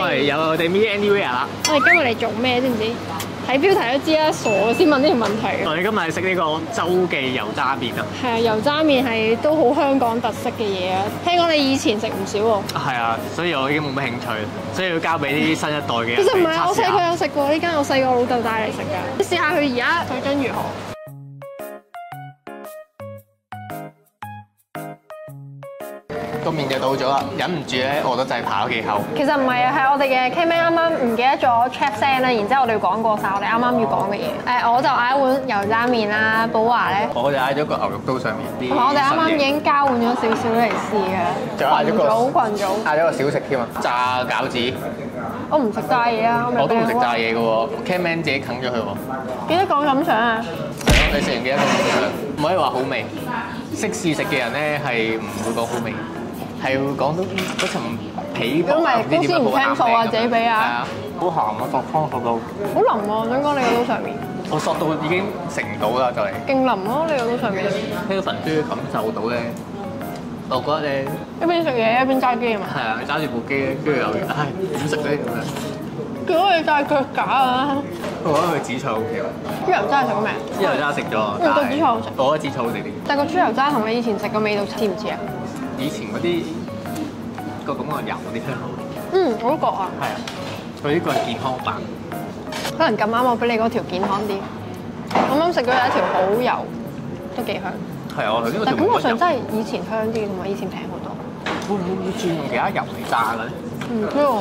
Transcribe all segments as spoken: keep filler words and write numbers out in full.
為有我哋 Me Anywhere 啦。 我哋今日嚟做咩知唔知？睇標題都知啦，傻先問呢條問題。 我哋今日係食呢個洲記油渣麵啊。 係啊，油渣麵係都好香港特色嘅嘢啊。聽講你以前食唔少喎。係啊，所以我已經冇乜興趣，所以要交俾啲新一代嘅人。 其實唔係，我細個有食過呢間，我細個老豆帶嚟食㗎。你試下佢而家水準如何？ 個麵就到咗啦，忍唔住咧，我都就係扒咗幾口。 其實唔係啊，係我哋嘅 K Man 啱啱唔記得咗 check 聲啦，然之後我哋講過晒我哋啱啱要講嘅嘢。誒，我就嗌一碗油渣麵啦，寶華咧， 我就嗌咗個牛肉刀上面。 同埋我哋啱啱已經交換咗少少嚟試嘅。 仲嗌咗個群組， 嗌咗個小食添啊，炸餃子。 我唔食炸嘢啊， 我都唔食炸嘢嘅喎 ，K Man 自己啃咗佢喎。 記得講感想啊！ 你食完記得講感想，唔可以話好味。識試食嘅人咧係唔會講好味。係會講到嗰層皮薄，唔知點樣好啱味啊！自己俾啊，好鹹啊！索湯索到好腍喎，想講你個刀上面， 我索到已經食唔到啦，就嚟勁腍咯！你個刀上面， 呢個份豬感受到咧，我覺得咧一邊食嘢一邊揸機啊嘛， 係啊，揸住部機咧，跟住又唉點食咧咁樣， 結果你帶腳架啊！ 我覺得佢紫菜 O K 喎， 豬油渣食過未？ 豬油渣食咗， 嗯，個紫菜好食， 我覺得紫菜好食啲。 但個豬油渣同你以前食嘅味道似唔似啊？ 以前嗰啲個感覺油嗰啲香口， 嗯，我都覺啊。 係啊，佢呢個係健康版， 可能咁啱我俾你嗰條健康啲。啱啱食咗有一條好油，都幾香。 係啊，我頭先嗰條。 但感覺上真係以前香啲，同埋以前平好多。 會唔會轉用其他油嚟炸嘅咧？ 唔知喎。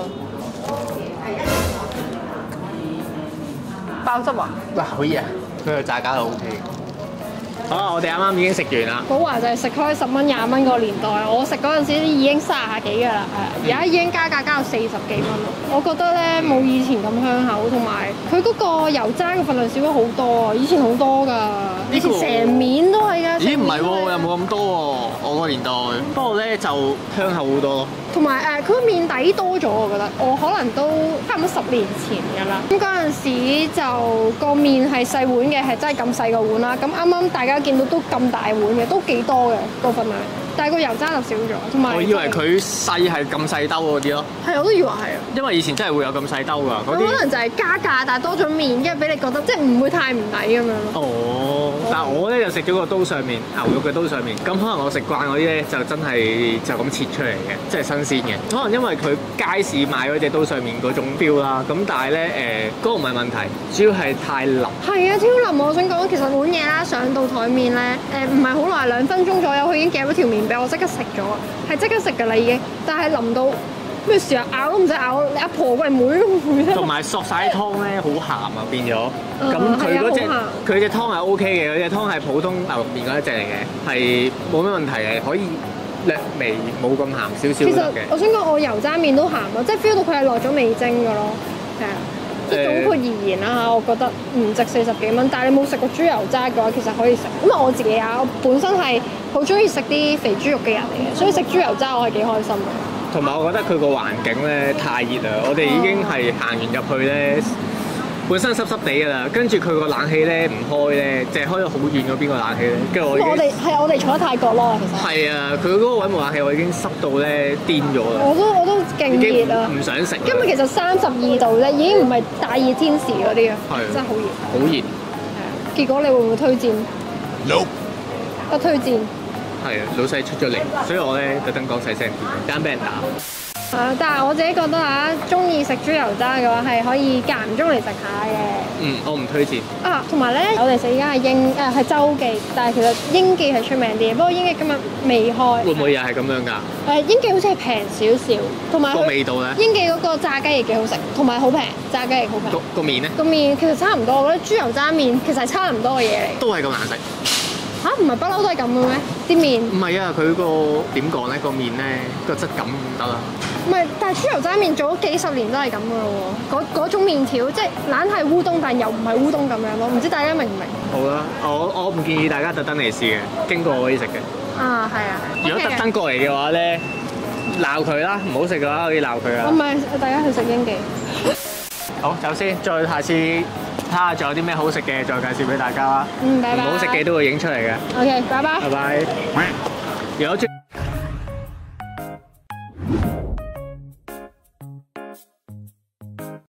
爆汁啊！ 哇，可以啊！佢個炸餃係 O K 嘅。好啦，我哋啱啱已經食完啦。 寶華就係食開十蚊、廿蚊個年代，我食嗰陣時已經三十幾㗎啦，係啊，而家已經加價加到四十幾蚊咯。我覺得咧冇以前咁香口，同埋佢嗰個油渣嘅份量少咗好多啊！以前好多㗎，以前成面都係㗎。 咦？唔係喎，又冇咁多喎，我個年代。不過咧就香口好多咯。同埋誒，佢個面底多咗，我覺得我可能都差唔多十年前㗎啦。咁嗰陣時就個面係細碗嘅，係真係咁細個碗啦。咁啱啱大家見到都咁大碗嘅，都幾多嘅個份量。但係個油渣就少咗，同埋我以為佢細係咁細兜嗰啲咯。係，我都以為係啊。因為以前真係會有咁細兜㗎，嗰啲可能就係加價，但係多咗面，跟住俾你覺得即係唔會太唔抵咁樣咯。哦，但係我咧就食咗個刀上面牛肉嘅刀上面，咁可能我食慣嗰啲咧就真係就咁切出嚟嘅，即係新鮮嘅。可能因為佢街市賣嗰隻刀上面嗰種 feel 啦，咁但係咧誒嗰個唔係問題，主要係太腍。係啊，超腍！我想講其實碗嘢啦上到台面咧誒唔係好耐，兩分鐘左右，佢已經夾咗條面俾我即刻食咗，係即刻食㗎啦已經，但係淋到咩事啊？咬都唔使咬，你阿婆過嚟妹都唔會。同埋索晒啲湯咧，好鹹啊變咗。咁佢嗰隻佢隻湯係 O K 嘅，佢隻湯係普通牛肉麵嗰一隻嚟嘅，係冇咩問題嘅，可以略微冇咁鹹少少嘅。其實我想講，我油渣麵都鹹咯，即係 feel 到佢係落咗味精㗎咯，係啊。即係總括而言啦，我覺得唔值四十幾蚊。但係你冇食過豬油渣嘅話，其實可以食。因為我自己啊，我本身係好中意食啲肥豬肉嘅人嚟嘅，所以食豬油渣我係幾開心嘅。同埋我覺得佢個環境咧太熱啦，我哋已經係行完入去咧，本身濕濕地㗎啦，跟住佢個冷氣咧唔開咧，淨係開咗好遠嗰邊個冷氣咧，跟住我已經我哋係我哋坐喺泰國咯，其實係啊，佢嗰個位冇冷氣，我已經濕到咧癲咗啦。我都我都勁熱啊，唔想食。因為其實三十二度咧，已經唔係大熱天時嗰啲啊，真係好熱。好熱。係啊，結果你會唔會推薦 ？No。不推薦。係啊，老細出咗嚟，所以我咧特登講細聲啲，驚俾人打。誒，但係我自己覺得嚇，中意食豬油渣嘅話係可以間唔中嚟食下嘅。嗯，我唔推薦。啊，同埋咧，我哋食而家係英誒係洲記，但係其實英記係出名啲，不過英記今日未開。會唔會又係咁樣㗎？誒，英記好似係平少少，同埋個味道咧。英記嗰個炸雞亦幾好食，同埋好平，炸雞亦好平。個個麵咧？個麵其實差唔多，我覺得豬油渣麵其實係差唔多嘅嘢嚟。都係咁難食。嚇，唔係不嬲都係咁嘅咩？啲麵唔係啊，佢個點講咧？個麵咧個質感唔得啦。唔係，但係豬油渣麵做咗幾十年都係咁嘅咯喎。嗰嗰種麵條即係懶係烏冬，但又唔係烏冬咁樣咯。唔知大家明唔明？好啦，我我唔建議大家特登嚟試嘅，經過可以食嘅。啊，係啊。如果特登過嚟嘅話咧，鬧佢啦，唔好食嘅話可以鬧佢啊。我唔係，大家去食英記。好，走先，再下次睇下仲有啲咩好食嘅，再介紹俾大家啦。嗯，拜拜。唔好食嘅都會影出嚟嘅。OK，拜拜。拜拜。如果中